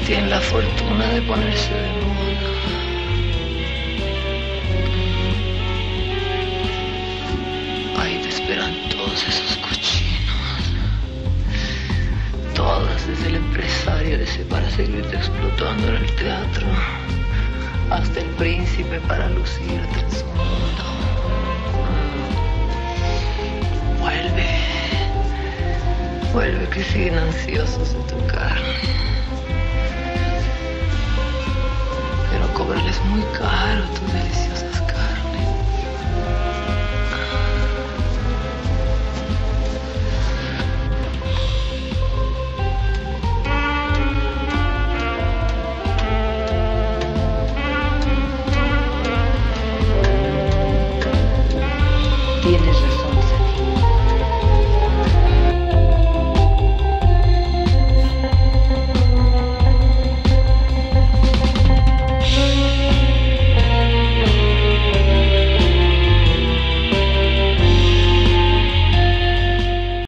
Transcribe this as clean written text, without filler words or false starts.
tienen la fortuna de ponerse de moda. Ahí te esperan todos esos cochinos. Todas, desde el empresario ese para seguirte explotando en el teatro, hasta el príncipe para lucirte en su mundo. Vuelve que siguen ansiosos de tu carne. Pero cóbrales muy caro tu delicioso